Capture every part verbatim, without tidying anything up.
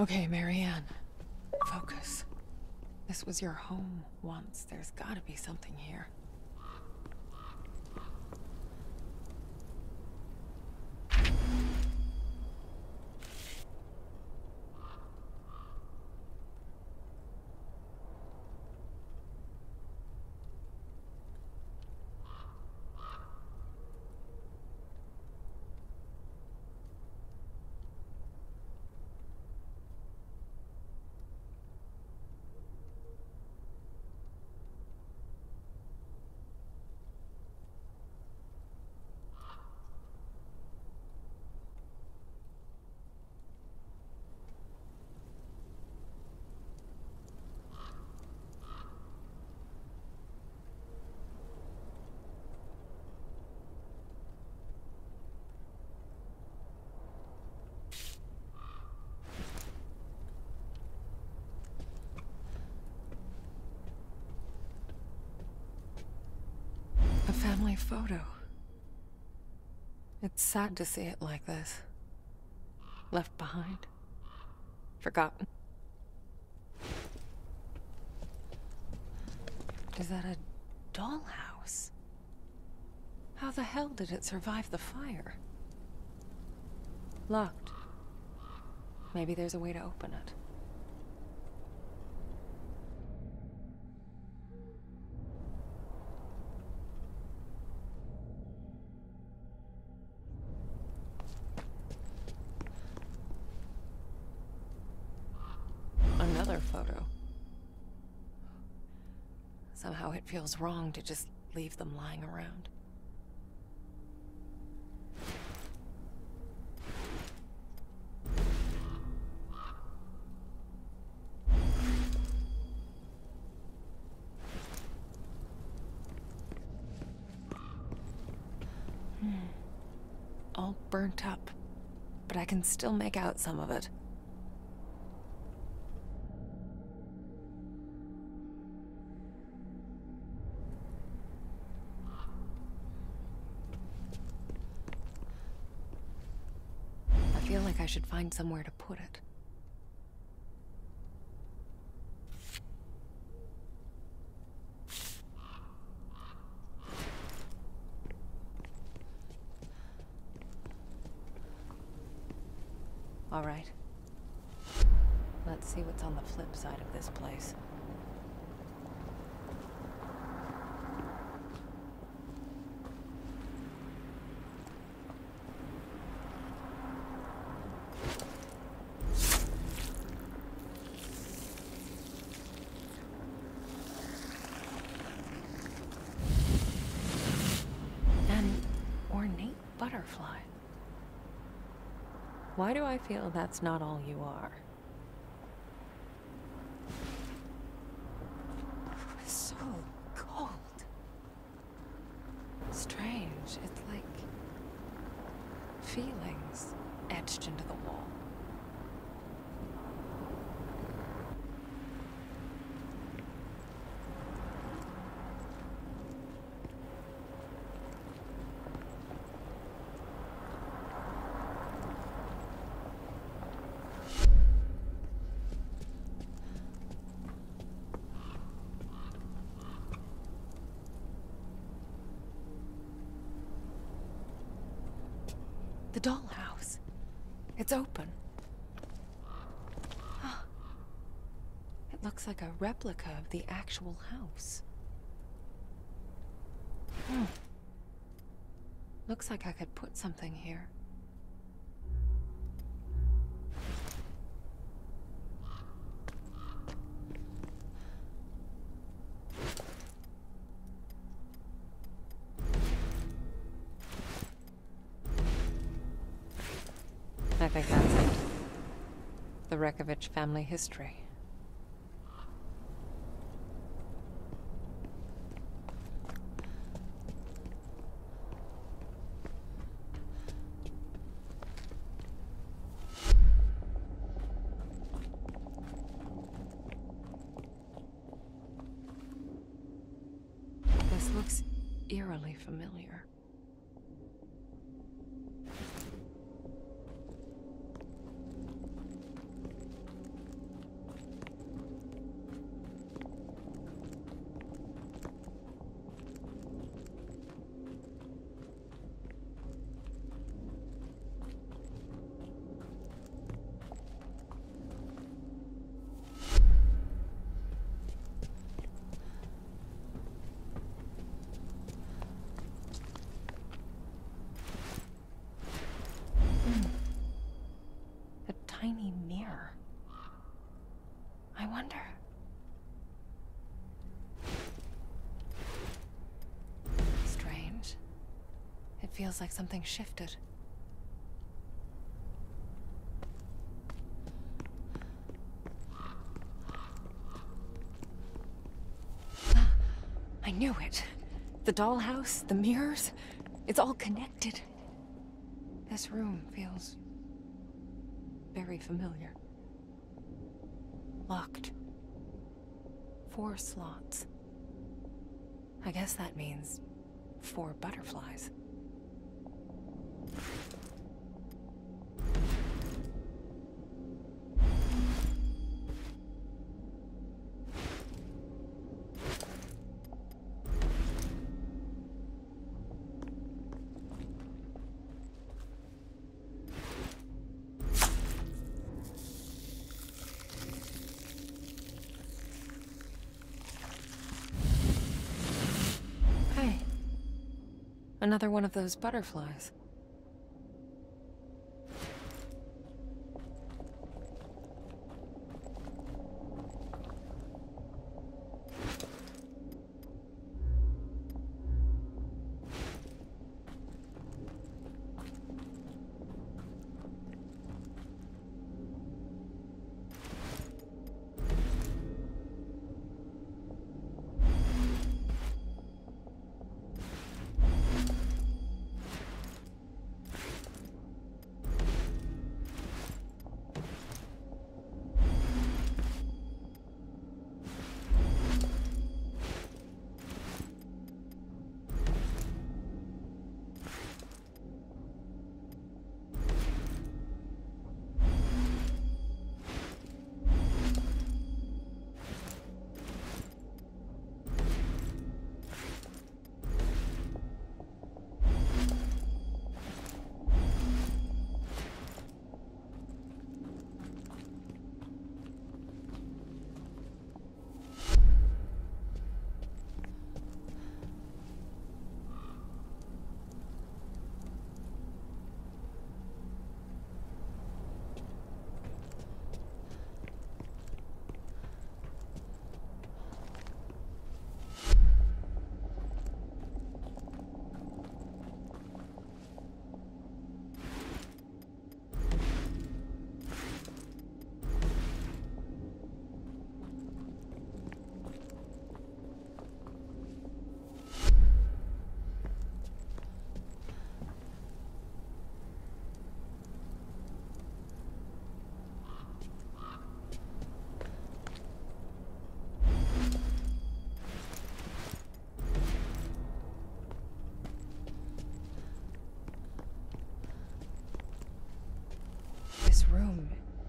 Okay, Marianne. Focus. This was your home once. There's gotta be something here. A family photo. It's sad to see it like this. Left behind. Forgotten. Is that a dollhouse? How the hell did it survive the fire? Locked. Maybe there's a way to open it. Another photo. Somehow it feels wrong to just leave them lying around. Hmm. All burnt up, but I can still make out some of it. I feel like I should find somewhere to put it. All right. Let's see what's on the flip side of this place. An ornate butterfly. Why do I feel that's not all you are? So cold. Strange. It's like feelings etched into the wall. The dollhouse. It's open. It looks like a replica of the actual house. Hmm. Looks like I could put something here. I think that's it. The Rekovich family history. This looks eerily familiar. tiny mirror. I wonder... Strange. It feels like something shifted. I knew it. The dollhouse, the mirrors, it's all connected. This room feels very familiar. Locked. Four slots. I guess that means four butterflies. Another one of those butterflies. Room.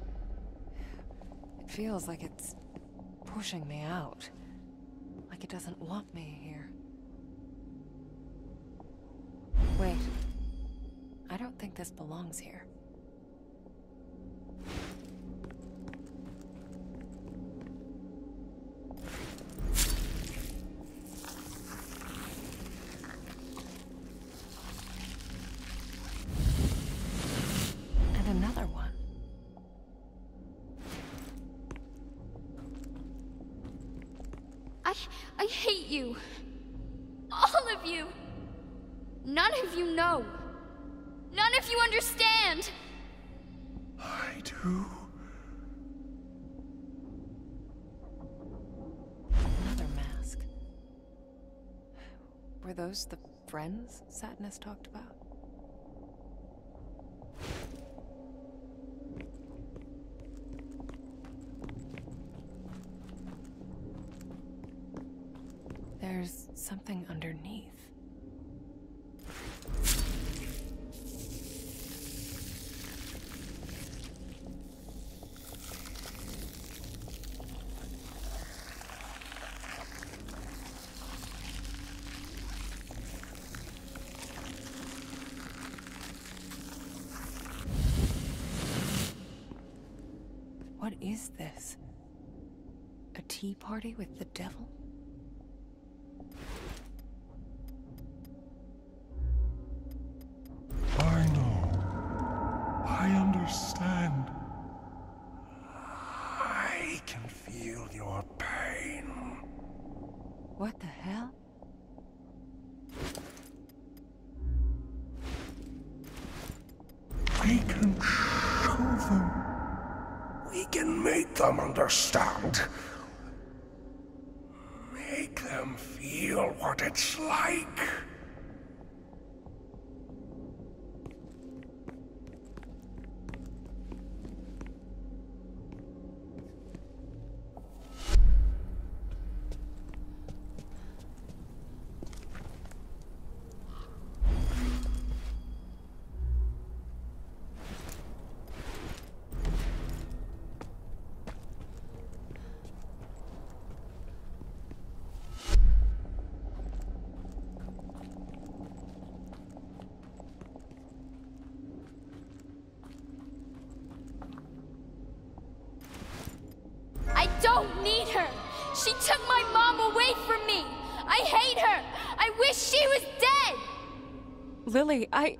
It feels like it's pushing me out. Like it doesn't want me here. Wait. I don't think this belongs here. And another one. I... I hate you. All of you. None of you know. None of you understand. I do. Another mask. Were those the friends Satnus talked about? There's something underneath. What is this? A tea party with the devil? I know. I understand. What the hell? We can show them. We can make them understand. Make them feel what it's like. I don't need her! She took my mom away from me! I hate her! I wish she was dead! Lily, I...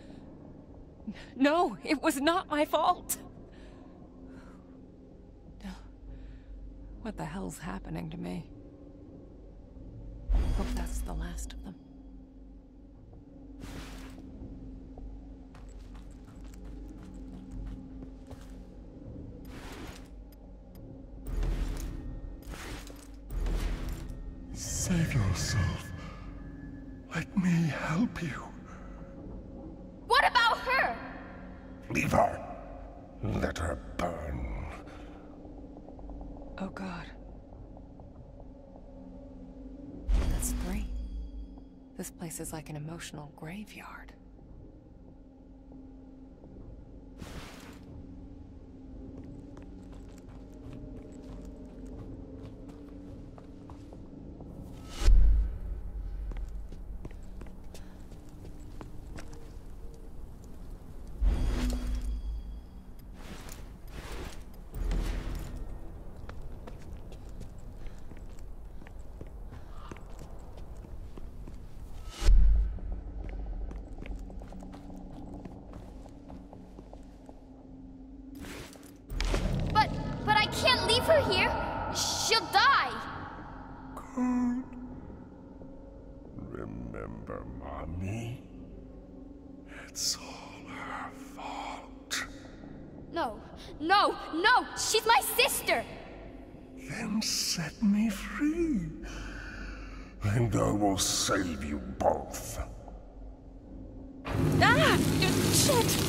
No, it was not my fault. What the hell's happening to me? Hope that's the last of them. Save yourself. Let me help you. What about her? Leave her. Let her burn. Oh God. That's three. This place is like an emotional graveyard. Leave her here. She'll die. Good. Remember, Mommy? It's all her fault. No, no, no! She's my sister! Then set me free. And I will save you both. Ah! Shit!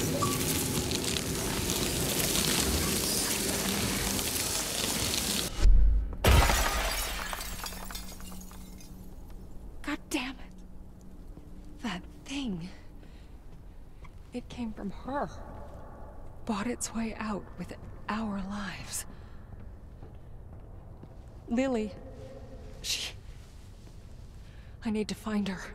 God damn it. That thing. It came from her. Bought its way out with our lives. Lily. She... I need to find her.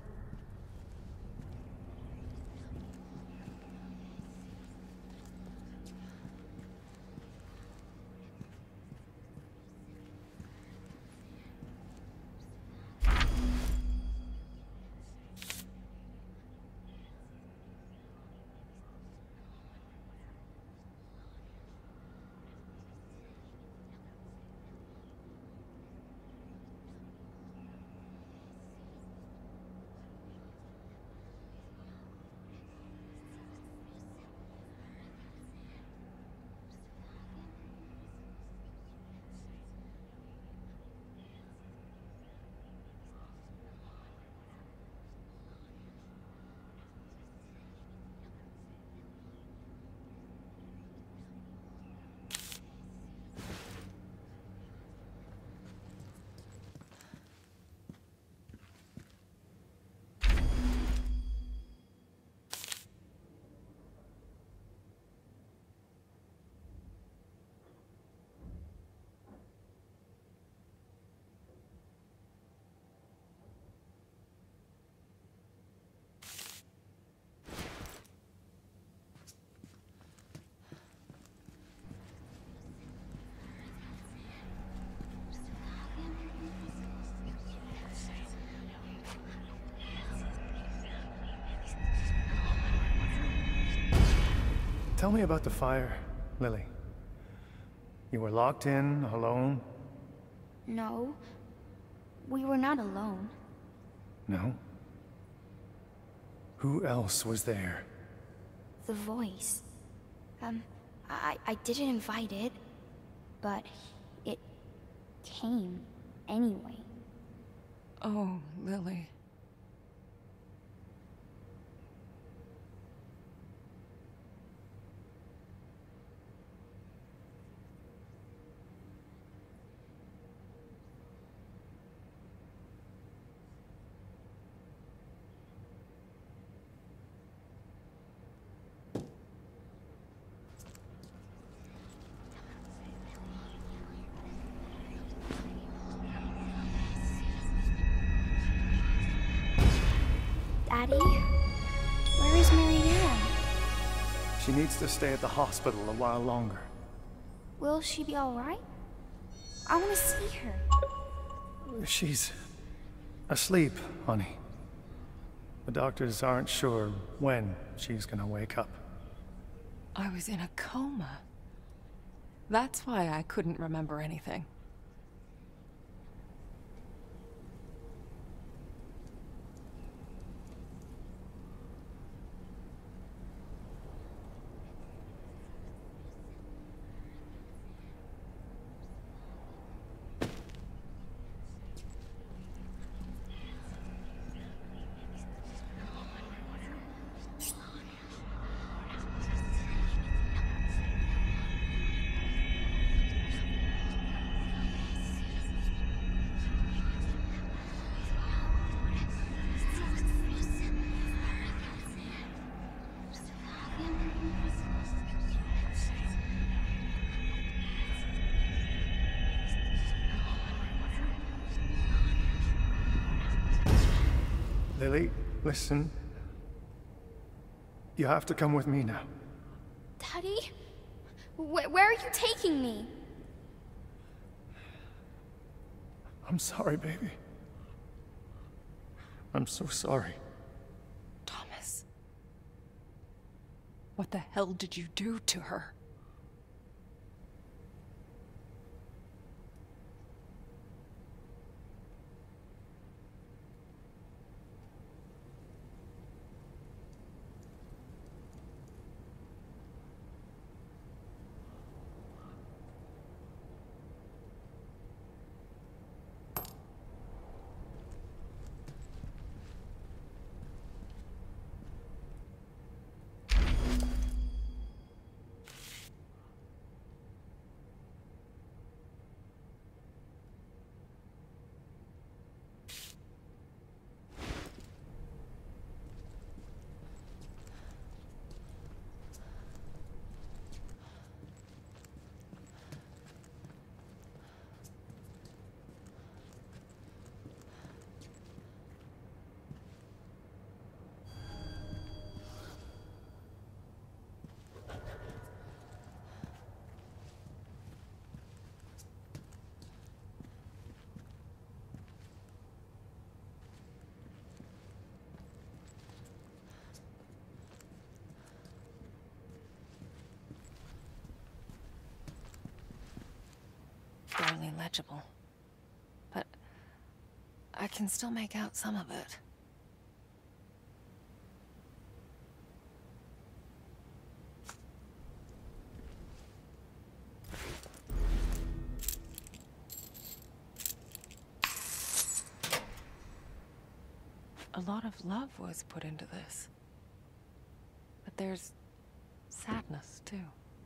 Tell me about the fire, Lily. You were locked in, alone? No. we were not alone. No? Who else was there? The voice. Um, I, I didn't invite it, but it came anyway. Oh, Lily. Daddy? Where is Marianne? She needs to stay at the hospital a while longer. Will she be alright? I want to see her. She's asleep, honey. The doctors aren't sure when she's gonna wake up. I was in a coma. That's why I couldn't remember anything. Lily, listen. You have to come with me now. Daddy? Wh where are you taking me? I'm sorry, baby. I'm so sorry. Thomas. What the hell did you do to her? Barely legible. But I can still make out some of it. A lot of love was put into this. But there's sadness, too.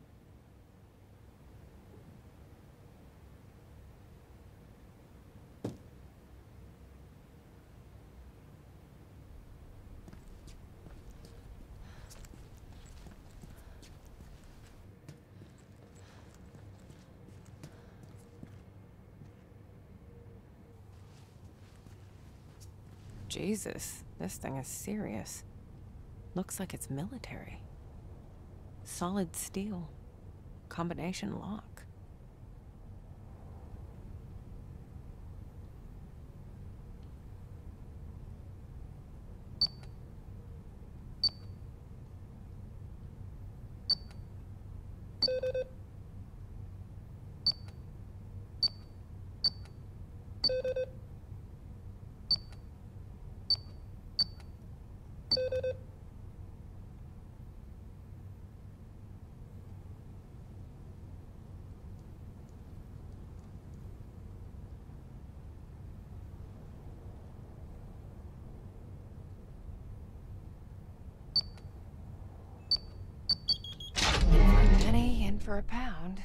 Jesus, this thing is serious. Looks like it's military. Solid steel. Combination lock. for a pound.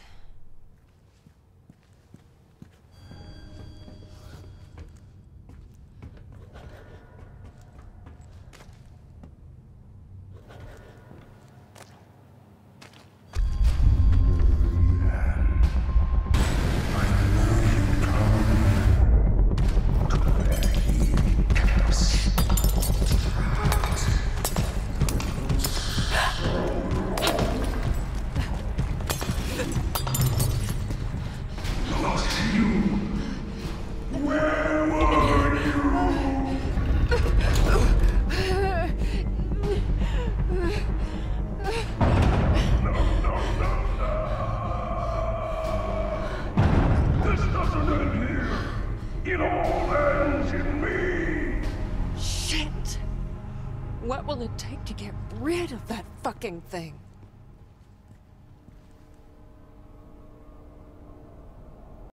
What will it take to get rid of that fucking thing?